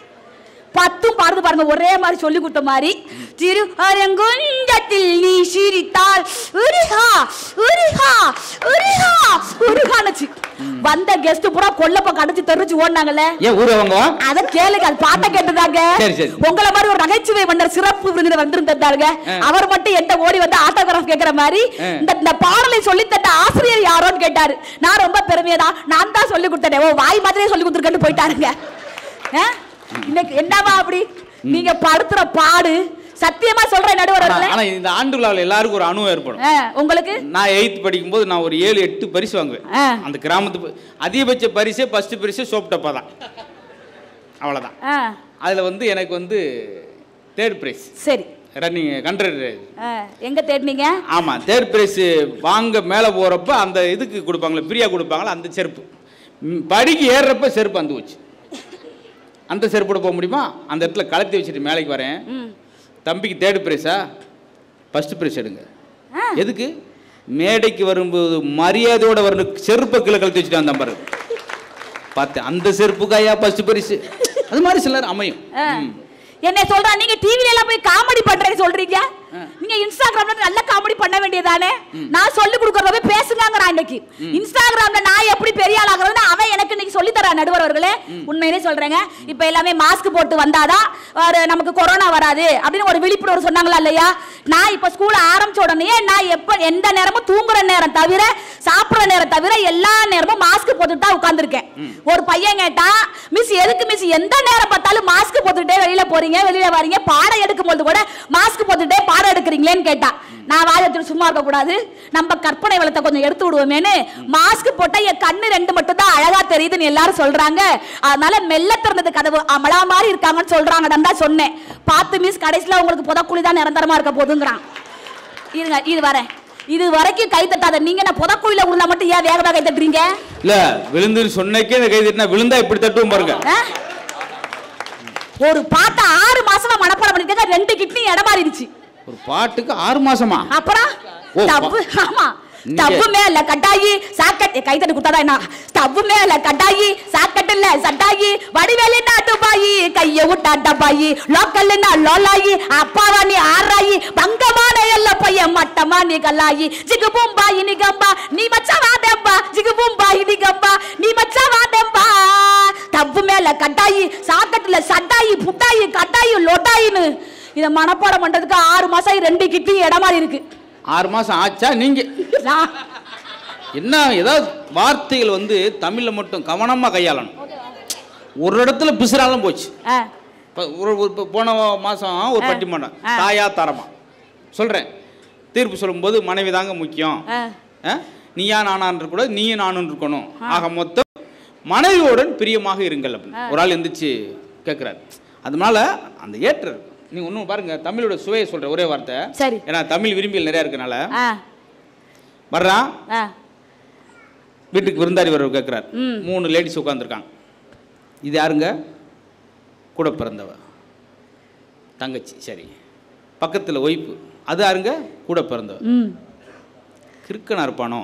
10 பாடுது பாருங்க, ஒரே மாதிரி சொல்லி கொடுத்த மாதிரி. திரு அரங்குஞ்சத்தில் நீ சிரித்தால் உருகா உருகா உருகா உருகானுச்சு. வந்த கெஸ்ட் பூரா கொல்லப்ப கடிச்சு தெரிஞ்சு ஓடுனாங்கல்ல. ஏன் ஊரவங்க அத கேளுங்க, அது பாட்ட கேட்டுதாங்க. உங்களை மாதிரி ஒரு நகைச்சுவை மன்னர் சிறப்பு விருந்தினர் வந்திருந்தாருங்க. அவர் மட்டும் எந்த ஓடி வந்து ஆட்டோகிராஃப் கேட்கிற மாதிரி இந்த பாடலை சொல்லி தந்த ஆசிரியர் யாரோன்னு கேட்டாரு. நான் ரொம்ப பெருமையா நான் தான் சொல்லி கொடுத்தேன். ஓ வாய் மாதிரியே சொல்லி கொடுத்துருக்கேன்னு போயிட்டாருங்க. இன்னைக்கு என்னவா அப்படி நீங்க படுத்துற பாடு சத்தியமா சொல்றேன் நடுவர். ஆனா இந்த ஆண்டு விழாவில் எல்லாருக்கும் ஒரு அனுபவம் ஏற்படும். உங்களுக்கு நான் 8th படிக்கும் போது நான் ஒரு 7-8 பரிசு வாங்குவேன். அந்த கிராமத்து அதிகபட்ச பரிசு ஃபர்ஸ்ட் பரிசு சோப் டப்பா தான், அவ்வளவுதான். அதுல வந்து எனக்கு வந்து 3rd பிரைஸ். சரி, ரன்னிங் கண்ட்ரர். எங்க தேடினீங்க? ஆமா, 3rd பிரைஸ் வாங்க மேல போறப்ப அந்த இதுக்கு கொடுப்பாங்களே, ஃப்ரீயா கொடுப்பாங்களா அந்த செருப்பு. படிக்கு ஏறுறப்ப செருப்பு வந்து வச்சு அந்த செருப்போட போக முடியுமா? அந்த இடத்துல கலத்தி வச்சுட்டு மேலைக்கு வரேன். தம்பிக்கு 3rd பிரைஸா? ஃபர்ஸ்ட் பிரைஸ் எடுங்க. எதுக்கு? மேடைக்கு வரும்போது மரியாதையோட வரணும். செருப்பை கீழே கலத்தி வச்சுட்டு வந்தேன் பாரு. பார்த்தேன் அந்த செருப்புக்காயா ஃபர்ஸ்ட் பிரைஸ். அது மாதிரி சிலர் அமையும். என்ன சொல்றா, நீங்க டிவில எல்லாம் போய் காமெடி பண்றேன்னு சொல்றீங்க. நீங்க இன்ஸ்டாகிராம்ல நல்ல காமெடி பண்ண வேண்டியதானே? நான் சொல்லி கொடுக்கறத பேசுங்கங்கறா. இன்னைக்கு இன்ஸ்டாகிராம்ல நான் எப்படி பெரிய ஆள் ஆகறதுன்னு அவன் எனக்கு இன்னைக்கு சொல்லி தரா நடுவர் அவர்களே. உண்மையிலே சொல்றேங்க. இப்போ எல்லாமே மாஸ்க் போட்டு வந்தாதான் நமக்கு கொரோனா வராது அப்படின்னு ஒரு விழிப்புணர்வு சொன்னாங்களா இல்லையா? நான் இப்போ ஸ்கூல் ஆரம்பிச்ச உடனே நான் எப்ப எந்த நேரமும் தூங்குற நேரம் தவிர சாப்பிடுற நேரம் தவிர எல்லா நேரமும் மாஸ்க் போட்டுட்டு தான் உட்கார்ந்துருக்கேன். ஒரு பையன் கேட்டா, மிஸ் எதுக்கு மிஸ் எந்த நேரம் பார்த்தாலும் மாஸ்க் போட்டுட்டே வெளியில போறீங்க போறீங்க, வெளியில வரீங்க, பாடம் எடுக்கும் போது கூட மாஸ்க் போட்டுட்டே பாடம் எடுக்கிறீங்களேன்னு கேட்டா, நான் வாயை எடுத்துட்டு சும்மா இருக்க கூடாது, நம்ம கற்பனை வளத்தை கொஞ்சம் எடுத்து விடுவோமேனு மாஸ்க் போட்டா என் கண்ணு 2 மட்டும் தான் அழகா தெரியுதுன்னு எல்லாரும் சொல்றாங்க. அதனால மெல்ல திறந்தது கதவு, அமலா மாதிரி இருக்காங்கன்னு சொல்றாங்கன்னு தான் சொன்னேன். 10 மிஸ் கடைசியில உங்களுக்கு புதக்குழி தான் நிரந்தரமா இருக்க போதுங்கிறான். இருங்க, இது வரேன். இது வரைக்கும் கை தட்டாத நீங்க நான் புதக்குழியில விழுந்தா மட்டும் ஏன் வேகமா கை தட்டுறீங்க? இல்ல விழுந்து சொன்னக்கே கை தட்டினா விழுந்தா இப்படி தட்டுவோம் பாருங்க. ஒரு பாட்டை 6 மாசமா மனப்பாடம் பண்ணிட்டு 2 கிட்னி இடமாறிடுச்சு. ஒரு பாட்டுக்கு 6 மாசமா? அப்புறம் தப்பு. ஆமா, ஸ்டவ் மேல கட்டாயி சாக்கட் கை தட்டி குத்தாதா என்ன? ஸ்டவ் மேல கட்டாயி சாக்கட் இல்ல சட்டாயி வடிவேலு நாட்டுபாயி கைய விட்டா டப்பாயி லோக்கல்னா லோலாயி அப்பாவா நீ ஆறாயி பங்கமான எல்ல பையன் மட்டமா நீ கல்லாயி ஜிகு பூம்பாயி நீ கம்பா நீ மச்சா வாடம்பா ஜிகு பூம்பாயி நீ கம்பா நீ மச்சா வாடம்பா. ஸ்டவ் மேல கட்டாயி சாக்கட்ல சட்டாயி புட்டாயி கட்டாயி லொட்டாயின்னு இத மனப்பாடம் பண்றதுக்கு 6 மாசம் 2 கிட்னி இடமாறி இருக்கு. 6 மாசம் ஆச்சா? நீங்க என்ன ஏதாவது வார்த்தைகள் வந்து தமிழ்ல மட்டும் கவனமா கையாளணும். ஒரு இடத்துல பிசுறாலும் போச்சு. போன மாசம் ஒரு பட்டிமன்றம், தாயா தரமா சொல்றேன், தீர்ப்பு சொல்லும்போது மனைவி தாங்க முக்கியம், நீயா நானான்று கூட நீயும் நானும் இருக்கணும், ஆக மொத்தம் மனைவியுடன் பிரியமாக இருங்கள் அப்படின்னு ஒரு ஆள் எந்திரிச்சு கேட்கிறாரு. அதனால அந்த ஏற்ற நீங்க ஒன்னும் பாருங்க, தமிழோட சுவையை சொல்ற ஒரே வார்த்தை. சரி, ஏன்னா தமிழ் விரும்பியல் நிறைய இருக்கனால வர்றான் வீட்டுக்கு விருந்தாடி வர கேட்கிறார். 3 லேடிஸ் உட்காந்துருக்காங்க. இது யாருங்க? கூட பிறந்தவ தங்கச்சி. சரி, பக்கத்தில் ஒய்ஃபு, அது யாருங்க? கூட பிறந்தவ. கிறுக்கனா இருப்பானோ?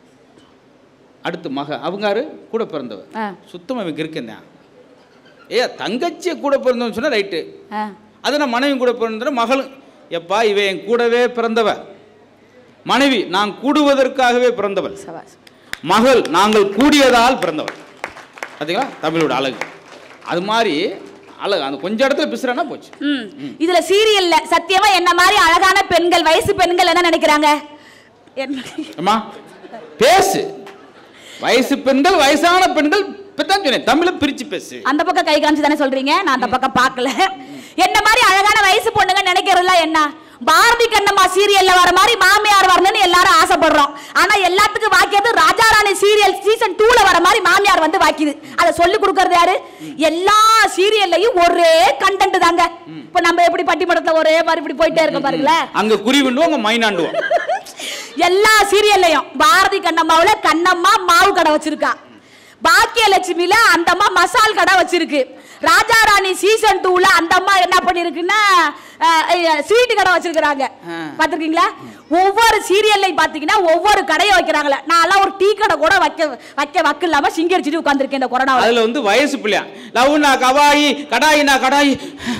அடுத்து மக, அவங்க யாரு? கூட பிறந்தவ. சுத்தமாக இவன் கிறுக்கன் தான். தங்கச்சியை கூட பிறந்தவன்னு சொன்னா ரைட்டு, அது நான் மனைவி கூட பிறந்த மகளும். எப்பா இவ என் கூடவே பிறந்தவ, மனைவி நான் கூடுவதற்காகவே பிறந்தவள், மகள் நாங்கள் கூடியதால் பிறந்தவள். பார்த்தீங்களா தமிழோட அழகு? அது மாதிரி அழகு அந்த கொஞ்ச இடத்துல பிசுறானா போச்சு. இதுல சீரியல்ல சத்தியமா என்ன மாதிரி அழகான பெண்கள், வயசு பெண்கள் என்ன நினைக்கிறாங்க? அம்மா பேசு, வயசு பெண்கள் வயசான பெண்கள் தமிழ பிரிச்சு பேசு. அந்த பக்கம் கை காமிச்சு தானே சொல்றீங்க, நான் அந்த பக்கம் பார்க்கல. என்ன மாதிரி அழகான வயசு பொண்ணுங்க நினைக்கிறதுல என்ன? பாரதி கண்ணம்மா சீரியல்ல வர மாதிரி மாமியார் வரணும்னு எல்லாரும் ஆசைப்படுறோம். ஆனா எல்லாத்துக்கும் வாக்கியது ராஜாராணி சீரியல் சீசன் 2ல வர மாதிரி மாமியார் வந்து வாக்கிது. அதை சொல்லி கொடுக்கறது யாரு? எல்லா சீரியல்லையும் ஒரே கண்டென்ட் தாங்க. இப்ப நம்ம எப்படி பட்டிமன்றத்துல ஒரே மாதிரி இப்படி போயிட்டே இருக்க பாருங்களேன். அங்க குறிவிண்டுவோம், மைனாண்டுவோம். எல்லா சீரியல்லையும் பாரதி கண்ணம்மாவுல கண்ணம்மா மாவு கடை வச்சிருக்கா, பாக்கியலட்சுமியில அந்த அம்மா மசால் கடை வச்சிருக்கு, ராஜாராணி சீசன் 2ல அந்த அம்மா என்ன பண்ணிருக்குன்னா ஸ்வீட் கடை வச்சிருக்காங்க. பாத்துருக்கீங்களா? ஒவ்வொரு சீரியல்லையும் பாத்தீங்கன்னா ஒவ்வொரு கடையை வைக்கிறாங்களே. நான் ஒரு டீ கடை கூட வைக்க வக்கு இல்லாம சிங்கரிச்சுட்டு உட்கார்ந்துருக்கேன் இந்த கொரோனா. அதுல வந்து வயசு பிள்ளையா லவ்னா கவாயி கடாயினா கடாயி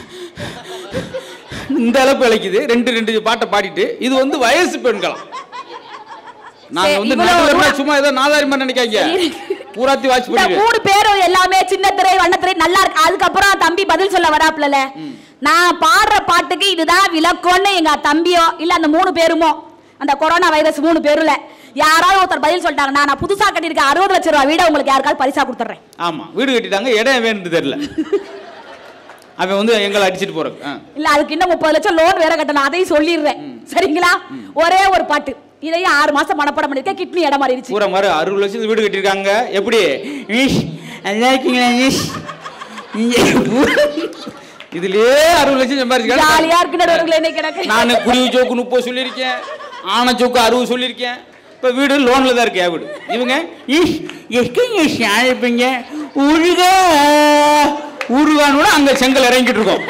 இந்த அளவுக்கு விளைக்குது. 2 பாட்டை பாடிட்டு இது வந்து வயசு பெண்களாம். நாங்க வந்து சும்மா ஏதோ நாதாரி மாதிரி நினைக்காங்க. பூராத்தி வாட்ச் பண்ணி 3 பேரும் எல்லாமே சின்ன திரை வண்ணத்திரை நல்லா இருக்கு. அதுக்கப்புறம் தம்பி பதில் சொல்ல வராப்ல, நான் பாடுற பாட்டுக்கு இதுதான் விளக்கம்னு எங்க தம்பியோ இல்ல அந்த 3 பேருமோ அந்த கொரோனா வைரஸ் 3 பேருல யாராவது ஒருத்தர் பதில் சொல்லிட்டாங்க, நான் புதுசா கட்டியிருக்கேன் 60 லட்சம் ரூபாய் வீட உங்களுக்கு யாருக்காவது பரிசா கொடுத்துறேன். ஆமா, வீடு கட்டிட்டாங்க, இடம் வேணும்னு தெரியல, அவன் வந்து எங்களை அடிச்சிட்டு போறேன். இல்ல அதுக்கு இன்னும் 30 லட்சம் லோன் வேற கட்டணும், அதையும் சொல்லிடுறேன். சரிங்களா? ஒரே ஒரு பாட்டு, இதையும் 6 மாசம் மனப்பாடம் பண்ணிருக்கேன். கிட்னி இடம் மாறிடுச்சு. பூரா மாதிரி 60 லட்சம் வீடு கட்டிருக்காங்க. எப்படி இதுலயே 60 லட்சம் சம்பாதிச்சிருக்காங்க. நான் குருவி சோக்கு 30 சொல்லியிருக்கேன், ஆன சோக்கு 60 சொல்லியிருக்கேன். இப்ப வீடு லோன்ல தான் இருக்கேன் வீடு. இவங்க இருப்பீங்க ஊருகானோட அங்க செங்கல் இறங்கிட்டு இருக்கோம்.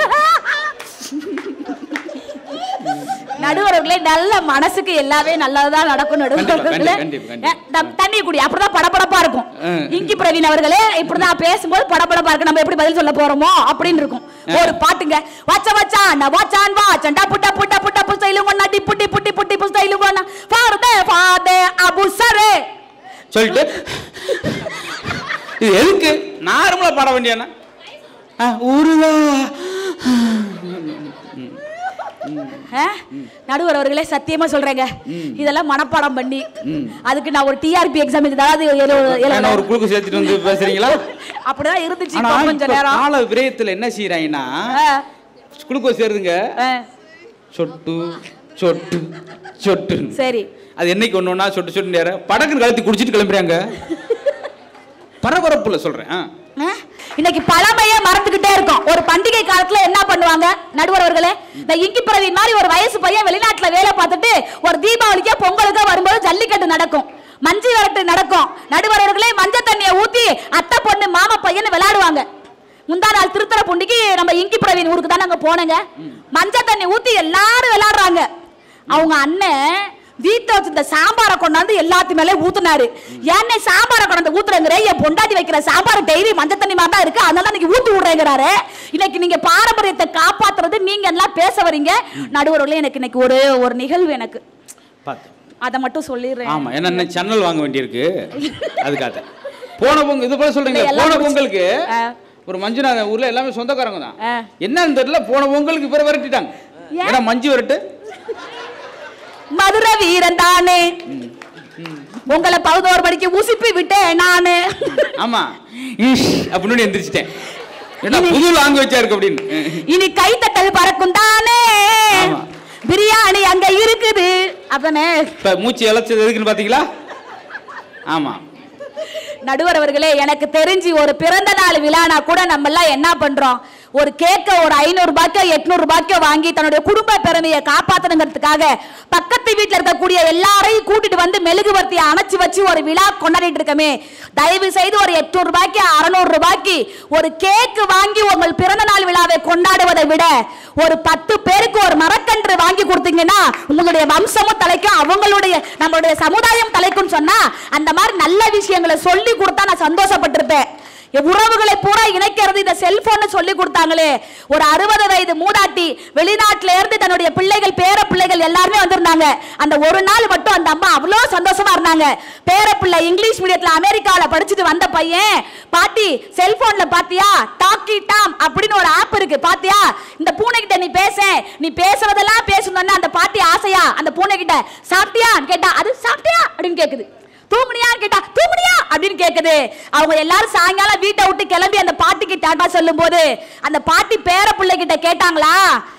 நடுவர்களே, நல்ல மனசுக்கு எல்லாமே நல்லதுதான் நடக்கும். நடுவர்களே தண்ணி குடி, அப்படிதான் படபடப்பா இருக்கும். இங்கி பிரவீன் அவர்களே இப்படிதான் பேசும்போது படபடப்பா இருக்கு, நம்ம எப்படி பதில் சொல்ல போறோமோ அப்படின்னு இருக்கும். ஒரு பாட்டுங்க, வச்ச வச்சான் வாச்சான் வாச்சண்டா புட்ட புட்ட புட்ட புஸ்தையிலும் ஒண்ணா டி புட்டி புட்டி புட்டி புஸ்தையிலும் ஒண்ணா ஃபாதே ஃபாதே அபுசரே சொல்லிட்டு இது எதுக்கு நார்மலா பாட வேண்டியானா ஊருதா நடுவர் அவர்களே சத்தியமா சொல்றேங்க, இதெல்லாம் மனப்பாடம் பண்ணி அதுக்கு நான் ஒரு டிஆர்பி எக்ஸாம் எழுத ஒரு குழுக்கு சேர்த்துட்டு வந்து பேசுறீங்களா? அப்படிதான் இருந்துச்சு. கொஞ்ச நேரம் கால விரயத்துல என்ன செய்யறாங்கன்னா குளுக்கோஸ் ஏறுதுங்க, சொட்டு சொட்டு சொட்டு. சரி, அது என்னைக்கு ஒண்ணு ஒண்ணா சொட்டு சொட்டு நேரம் படக்குன்னு கழுத்தி குடிச்சிட்டு கிளம்புறாங்க. பரபரப்புல சொல்றேன். இன்னைக்கு பழமையே மறந்துகிட்டே இருக்கும். ஒரு பண்டிகை காலத்துல என்ன பண்ணுவாங்க நடுவர் அவர்களே, இந்த இங்கி பிரவீன் மாதிரி ஒரு வயசு பையன் வெளிநாட்டுல வேலை பார்த்துட்டு ஒரு தீபாவளிக்கோ பொங்கலுக்கோ வரும்போது ஜல்லிக்கட்டு நடக்கும், மஞ்சள் விரட்டு நடக்கும். நடுவர் அவர்களே மஞ்சள் தண்ணியை ஊத்தி அத்தை பொண்ணு மாமா பையன் விளையாடுவாங்க. முந்தா நாள் திருத்தரப்பூண்டிக்கு நம்ம இங்கி பிரவீன் ஊருக்கு தான் நாங்க போனங்க. மஞ்சள் தண்ணி ஊத்தி எல்லாரும் விளையாடுறாங்க. அவங்க அண்ணன் வீட்டை வச்சு இந்த சாம்பாரை கொண்டாந்து எல்லாத்து மேலே ஊத்துனாரு. ஏன்னே சாம்பாரை கொண்டாந்து ஊத்துறேங்கிற, என் பொண்டாட்டி வைக்கிற சாம்பார் டெய்லி மஞ்சள் தண்ணி மாதிரி தான் இருக்கு, அதனால இன்னைக்கு ஊத்தி விடுறேங்கிறாரு. இன்னைக்கு நீங்க பாரம்பரியத்தை காப்பாத்துறது நீங்க எல்லாம் பேச வரீங்க. நடுவர்களே எனக்கு இன்னைக்கு ஒரு நிகழ்வு எனக்கு அதை மட்டும் சொல்லிடுறேன். ஆமா, என்ன சேனல் வாங்க வேண்டியிருக்கு அதுக்காக. போன பொங்கல் இது போல சொல்றீங்க. போன பொங்கலுக்கு ஒரு மஞ்சுநாத ஊர்ல எல்லாமே சொந்தக்காரங்க தான். என்னன்னு தெரியல, போன பொங்கலுக்கு பிற விரட்டிட்டாங்க. ஏன்னா மஞ்சு விரட்டு மதுரை வீரன் தானே, உங்களை 11 மணிக்கு உசுப்பி விட்டேன் நானு. ஆமா அப்படின்னு எந்திரிச்சிட்டேன். புது லாங்குவேஜா இருக்கு அப்படின்னு. இனி கைத்தட்டல் பறக்கும் தானே, பிரியாணி அங்க இருக்குது. அப்பனே மூச்சு இழைச்சது எதுக்குன்னு பாத்தீங்களா? ஆமா நடுவர் அவர்களே, எனக்கு தெரிஞ்சு ஒரு பிறந்த நாள் விழானா கூட நம்ம எல்லாம் என்ன பண்றோம், ஒரு கேக்க ஒரு 500 ரூபாய்க்கோ 800 ரூபாய்க்கோ வாங்கி தன்னுடைய குடும்ப பெருமையை காப்பாற்றணுங்கிறதுக்காக பக்கத்து வீட்டில் இருக்கக்கூடிய எல்லாரையும் கூட்டிட்டு வந்து மெழுகுவர்த்தியை அணைச்சு வச்சு ஒரு விழா கொண்டாடிட்டு இருக்கமே. தயவு செய்து ஒரு 800 ரூபாய்க்கு 600 ரூபாய்க்கு ஒரு கேக்கு வாங்கி உங்கள் பிறந்த நாள் விழாவை கொண்டாடுவதை விட ஒரு 10 பேருக்கு ஒரு மரக்கன்று வாங்கி கொடுத்தீங்கன்னா உங்களுடைய வம்சமும் தலைக்கும், அவங்களுடைய நம்மளுடைய சமுதாயம் தலைக்கும். சொன்னா அந்த மாதிரி நல்ல விஷயங்களை சொல்லி கொடுத்தா நான் சந்தோஷப்பட்டிருப்பேன். உறவுகளை பூரா இணைக்கிறது இந்த செல்போன் சொல்லி கொடுத்தாங்களே. ஒரு 60 வயது மூதாட்டி வெளிநாட்டில இருந்து தன்னுடைய பிள்ளைகள் பேர பிள்ளைகள் எல்லாருமே வந்திருந்தாங்க. அந்த ஒரு நாள் மட்டும் அந்த அம்மா அவ்வளோ சந்தோஷமா இருந்தாங்க. பேர பிள்ளை இங்கிலீஷ் மீடியத்துல அமெரிக்கால படிச்சுட்டு வந்த பையன், பாட்டி செல்போன்ல பாத்தியா டாக்கி டாம் அப்படின்னு ஒரு ஆப் இருக்கு பாத்தியா, இந்த பூனை கிட்ட நீ பேசுறதெல்லாம் பேசணும்னா அந்த பாட்டி ஆசையா அந்த பூனை கிட்ட சாப்பிட்டியான்னு கேட்டா அது சாப்பிட்டியா அப்படின்னு கேக்குது, தூங்குனியான்னு கேட்டா தூங்குனியா அப்படின்னு கேக்குது. அவங்க எல்லாரும் சாயங்காலம் வீட்டை விட்டு கிளம்பி அந்த பாட்டிக்கு டாட்டா சொல்லும் போது அந்த பாட்டி பேர பிள்ளை கிட்ட கேட்டாங்களா,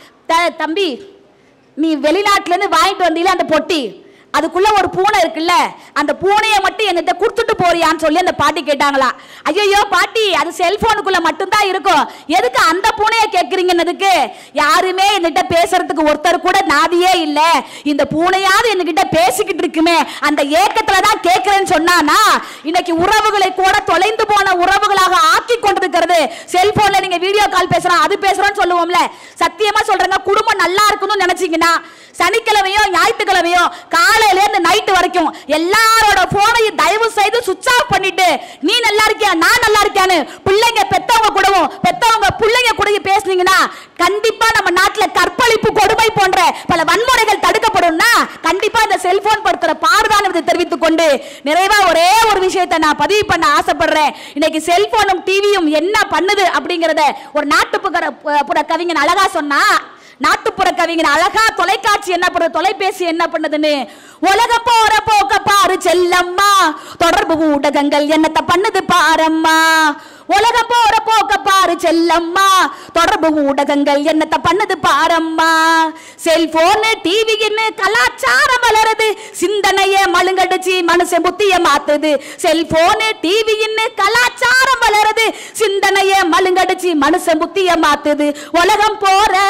தம்பி நீ வெளிநாட்டுல இருந்து வாங்கிட்டு வந்தீங்களா அந்த பொட்டி, அதுக்குள்ள ஒரு பூனை இருக்குல்ல, அந்த பூனையை மட்டும் என்கிட்ட கொடுத்துட்டு போறியான்னு சொல்லி அந்த பாட்டி கேட்டாங்களா. ஐயோ பாட்டி அது செல்போனுக்குள்ள மட்டும்தான் இருக்கும், எதுக்கு அந்த பூனையை கேட்கறீங்கன்னதுக்கு, யாருமே என்கிட்ட பேசுறதுக்கு ஒருத்தர் கூட நாதியே இல்ல, இந்த பூனையாவது என்கிட்ட பேசிக்கிட்டு இருக்குமே அந்த ஏக்கத்துலதான் கேட்கிறேன்னு சொன்னானா. இன்னைக்கு உறவுகளை கூட தொலைந்து போன உறவுகளாக ஆக்கி கொண்டிருக்கிறது செல்போன்ல. நீங்க வீடியோ கால் பேசுறோம் அது பேசுறோம்னு சொல்லுவோம்ல, சத்தியமா சொல்றேங்க, குடும்பம் நல்லா இருக்கணும்னு நினைச்சீங்கன்னா சனிக்கிழமையோ ஞாயிற்றுக்கிழமையோ காலையில இருந்து நைட்டு வரைக்கும் எல்லாரோட போனையும் தயவு செய்து சுவிட்ச் ஆஃப் பண்ணிட்டு நீ நல்லா இருக்கியா நான் நல்லா இருக்கியான்னு பிள்ளைங்க பெத்தவங்க கூடவும் பெத்தவங்க பிள்ளைங்க கூட பேசுனீங்கன்னா கண்டிப்பா நம்ம நாட்டுல கற்பழிப்பு கொடுமை போன்ற பல வன்முறைகள் தடுக்கப்படும்னா கண்டிப்பா இந்த செல்போன் படுத்துற பாடுதான் தெரிவித்துக் கொண்டு நிறைவா ஒரே ஒரு விஷயத்தை நான் பதிவு பண்ண ஆசைப்படுறேன். இன்னைக்கு செல்போனும் டிவியும் என்ன பண்ணுது அப்படிங்கறத ஒரு நாட்டுப்புற கவிஞன் அழகா சொன்னா, நாட்டுப்புற கவிஞர் அழகா தொலைக்காட்சி என்ன பண்ணுது, தொலைபேசி என்ன பண்ணுதுன்னு, உலகம் போற போக்க பாரு செல்லம்மா, தொடர்பு ஊடகங்கள் என்னத்த பண்ணுது பாரம்மா, உலகம் போற போக்க பாரு செல்லம்மா, தொடர்பு ஊடகங்கள் என்னத்த பண்ணுது பாரம்மா, செல்போன் டிவின்னு கலாச்சாரம் வளருது, சிந்தனைய மழுங்கடிச்சு மனுஷன் புத்திய மாத்துது, செல்போன் டிவின்னு கலாச்சாரம் வளருது, சிந்தனைய மழுங்கடிச்சு மனுஷன் புத்திய மாத்துது, உலகம்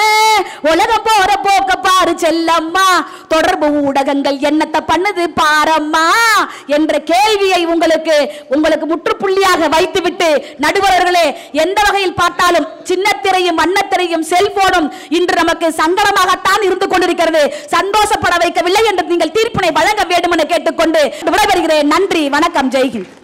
போற போக்க பாரு செல்லம்மா, தொடர்பு ஊடகங்கள் என்னத்த பண்ணுது பாரம்மா என்ற கேள்வியை உங்களுக்கு முற்றுப்புள்ளியாக வைத்துவிட்டு நடுவர்களே, எந்த வகையில் பார்த்தாலும் சின்னத்திரையும் வண்ணத்திரையும் செல்போனும் இன்று நமக்கு சங்கடமாகத்தான் இருந்து கொண்டிருக்கிறது. சந்தோஷப்பட வைக்கவில்லை என்று நீங்கள் தீர்ப்பினை வழங்க வேண்டும் என கேட்டுக்கொண்டு விடைபெறுகிறேன். நன்றி, வணக்கம், ஜெய்ஹிந்த்.